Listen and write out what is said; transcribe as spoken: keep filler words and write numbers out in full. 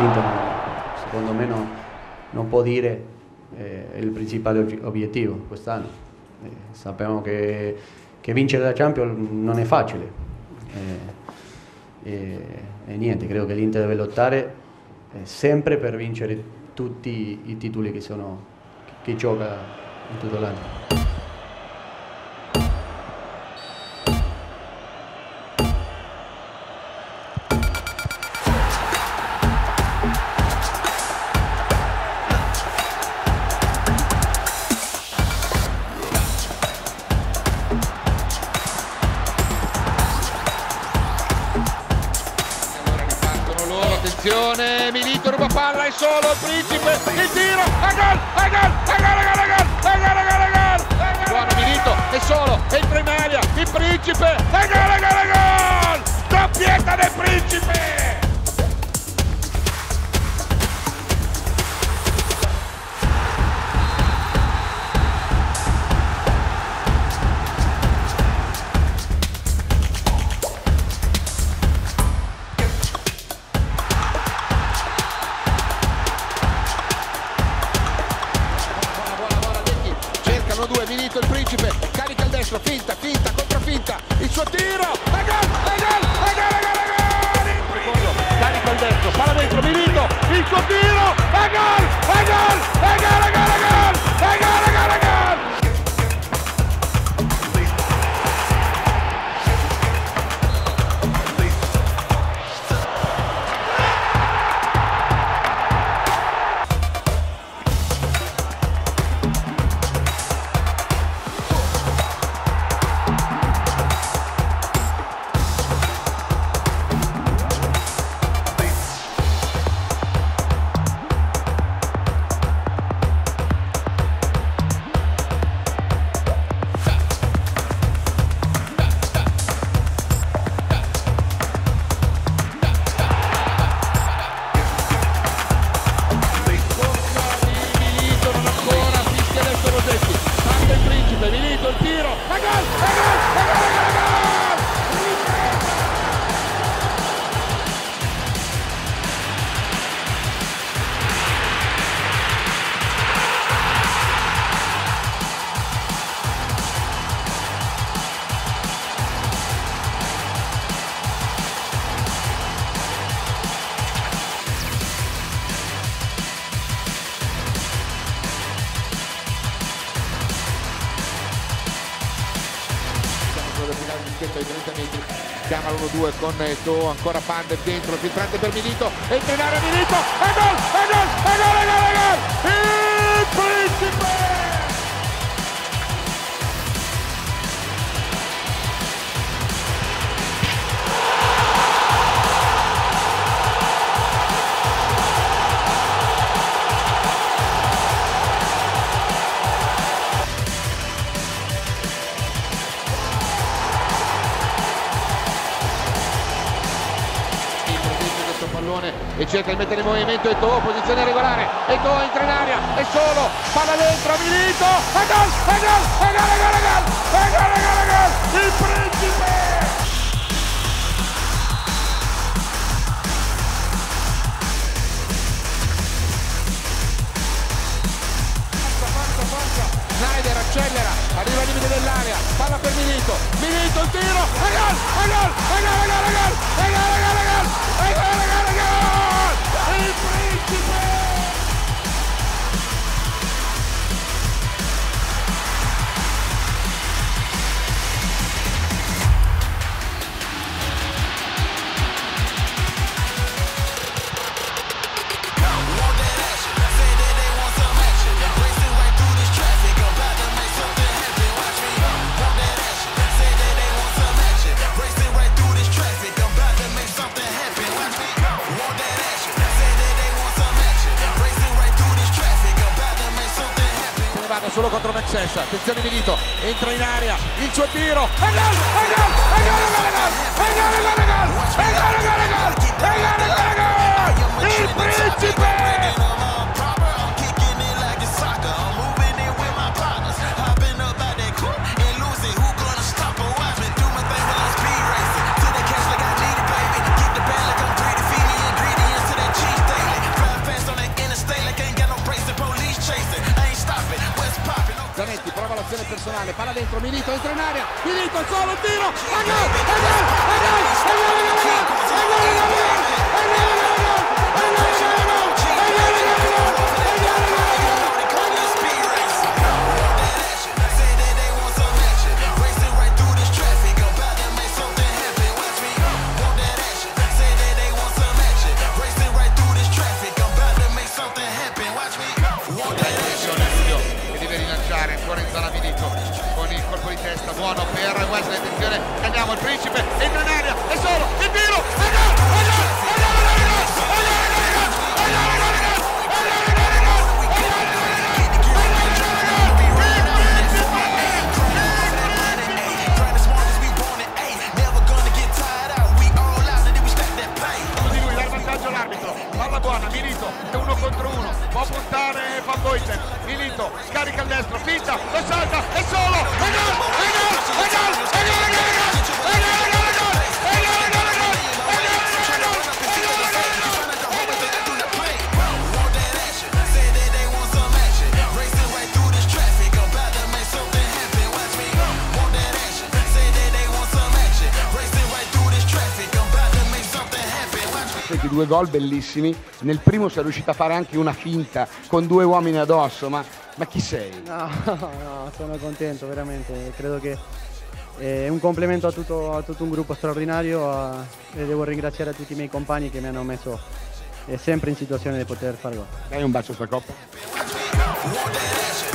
l'Inter secondo me no, non può dire eh, il principale obiettivo quest'anno. Eh, sappiamo che, che vincere la Champions non è facile eh, e, e niente, credo che l'Inter deve lottare eh, sempre per vincere tutti i titoli che, sono, che, che gioca in tutto l'anno. Attenzione, Milito ruba palla, è solo il Principe, il tiro, a gol, a gol, a gol, a gol, a gol, a gol, a gol, a gol, buono Milito, è solo, entra in aria, il Principe, a gol, a gol, a gol, doppietta del Principe! Due, Milito il Principe, carica il destro, finta, finta, controfinta, il suo tiro, a gol, a gol, a gol, a gol, a gol, il secondo, carica il destro, palla dentro, Milito, il suo tiro, a gol, a gol, a gol, a gol, a gol, a gol, a gol, a gol. Milito il tiro, a gol, a gol, a gol, a gol, a gol! Ai trenta metri chiama l'uno due con Eto'o, ancora Pander dentro, filtrante per Milito, entra in area Milito, a gol, a gol, a gol, a gol, a gol, il Principe! E cerca di mettere in movimento Eto'o, posizione regolare, Eto'o entra in aria, è solo, palla dentro, Milito, a gol, a gol, a gol, a gol, a gol, a gol, a gol, a gol, il Principe! Forza, forza, Snyder accelera, arriva al limite dell'area, palla per Milito, Milito il tiro, a gol, a gol, a gol, a gol, a gol, a gol, a gol, a gol, a gol, a gol, a gol, il Principe! Solo contro Maxence, attenzione Milito, entra in area, il suo tiro, a gol, a gol, a gol, a gol, a gol, a gol, a gol, a gol, a gol, a gol, a gol, a gol, il Principe! palla dentro, Milito entra in area, Milito solo, tiro, a gol, a gol, a gol, a gol, a gol, a gol, ancora in zona Milito con il colpo di testa buono per Wesley, attenzione, andiamo il Principe, entra in area, è solo, il tiro, a gol, a gol, a gol, palla buona, Milito è uno contro uno, può puntare Van Boyten, Milito scarica il destro, finta, lo salta, è solo, è gol, è gol, è gol, è gol, è due gol bellissimi, nel primo sei riuscito a fare anche una finta con due uomini addosso, ma, ma chi sei? No, no, sono contento veramente, credo che è un complimento a tutto, a tutto un gruppo straordinario a, e devo ringraziare a tutti i miei compagni che mi hanno messo eh, sempre in situazione di poter fare gol. Dai un bacio sta coppa.